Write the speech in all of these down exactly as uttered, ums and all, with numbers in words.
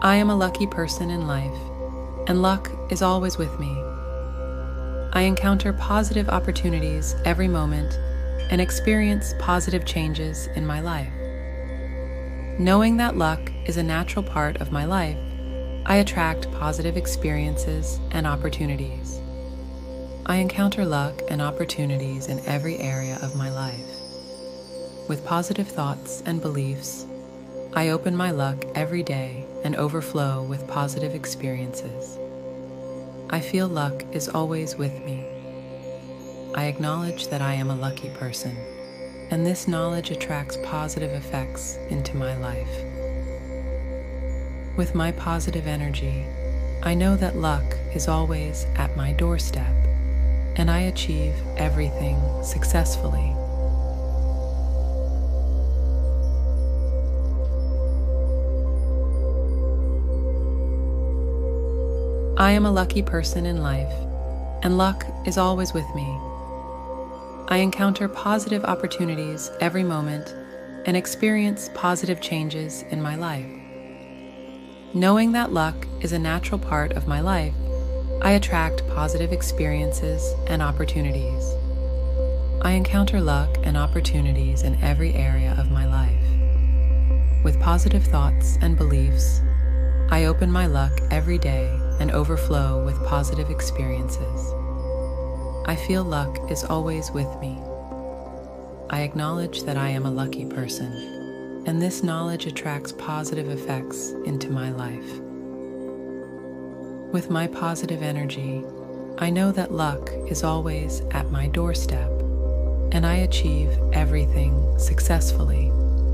I am a lucky person in life, and luck is always with me. I encounter positive opportunities every moment and experience positive changes in my life. Knowing that luck is a natural part of my life, I attract positive experiences and opportunities. I encounter luck and opportunities in every area of my life. With positive thoughts and beliefs, I open my luck every day and overflow with positive experiences. I feel luck is always with me. I acknowledge that I am a lucky person, and this knowledge attracts positive effects into my life. With my positive energy, I know that luck is always at my doorstep, and I achieve everything successfully. I am a lucky person in life, and luck is always with me. I encounter positive opportunities every moment and experience positive changes in my life. Knowing that luck is a natural part of my life, I attract positive experiences and opportunities. I encounter luck and opportunities in every area of my life. With positive thoughts and beliefs, I open my luck every day and overflow with positive experiences. I feel luck is always with me. I acknowledge that I am a lucky person, and this knowledge attracts positive effects into my life. With my positive energy, I know that luck is always at my doorstep, and I achieve everything successfully.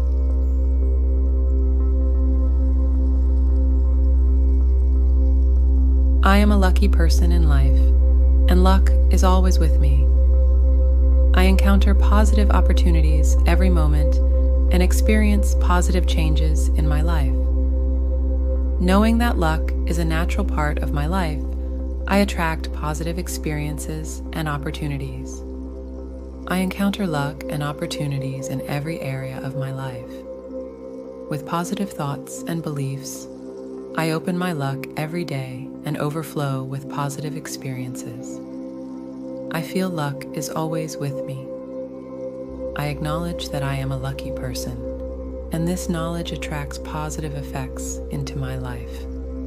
I am a lucky person in life, and luck is always with me. I encounter positive opportunities every moment and experience positive changes in my life. Knowing that luck is a natural part of my life, I attract positive experiences and opportunities. I encounter luck and opportunities in every area of my life. With positive thoughts and beliefs, I open my luck every day and overflow with positive experiences. I feel luck is always with me. I acknowledge that I am a lucky person, and this knowledge attracts positive effects into my life.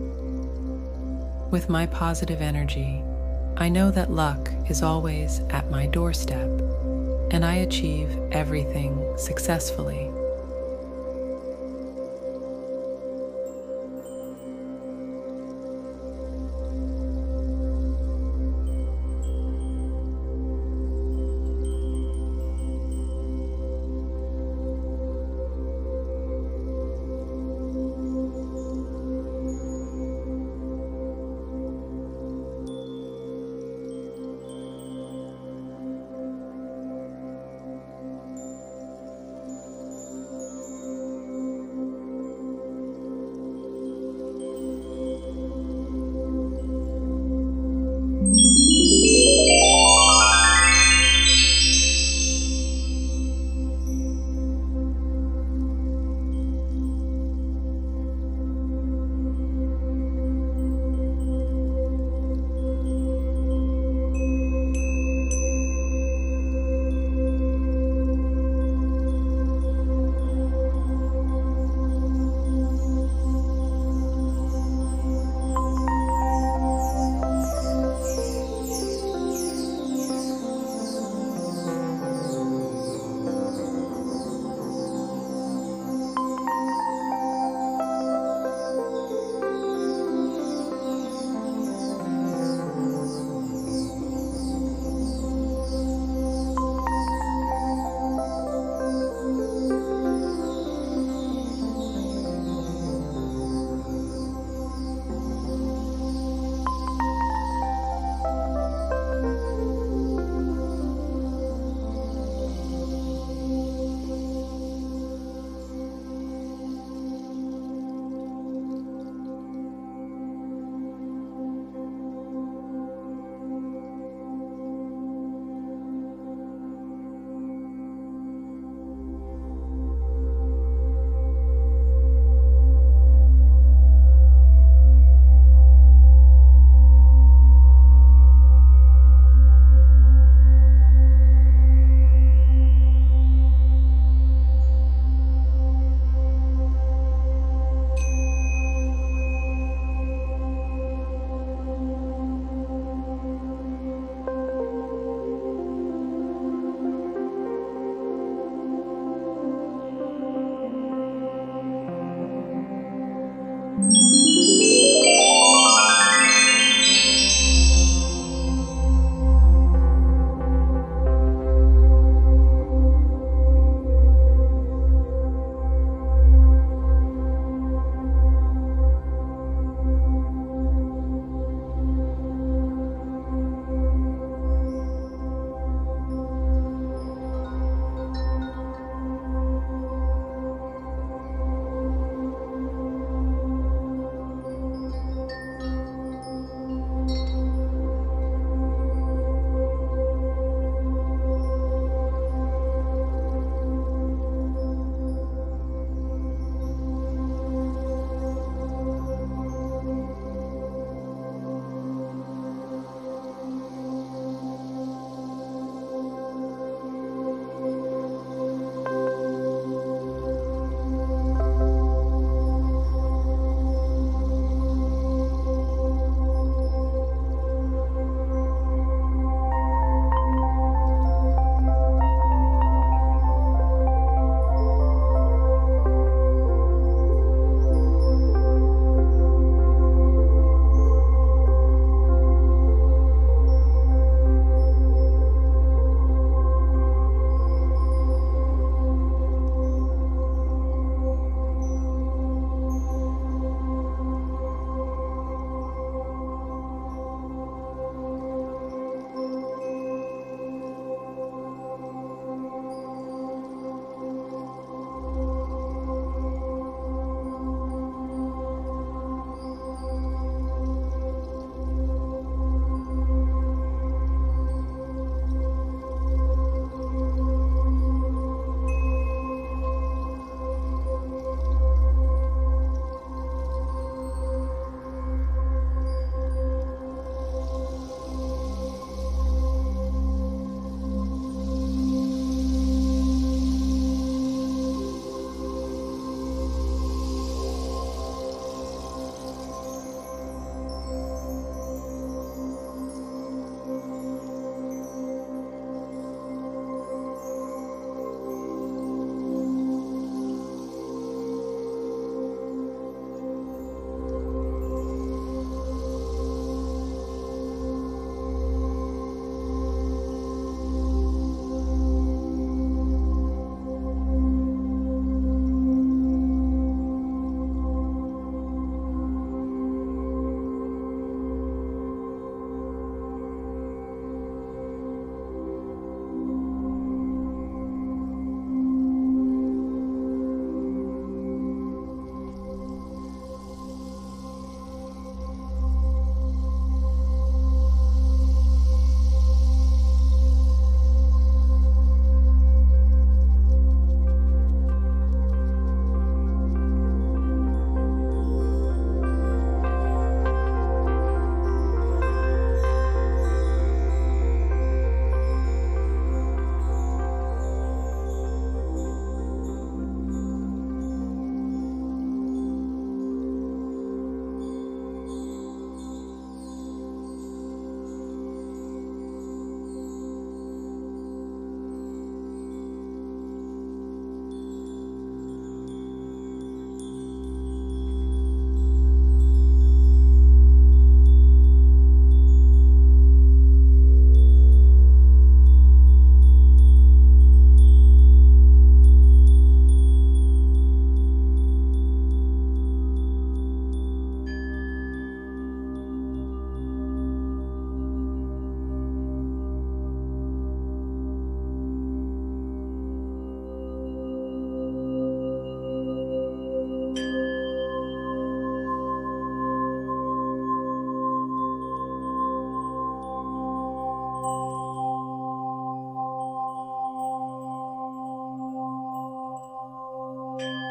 With my positive energy, I know that luck is always at my doorstep, and I achieve everything successfully. you.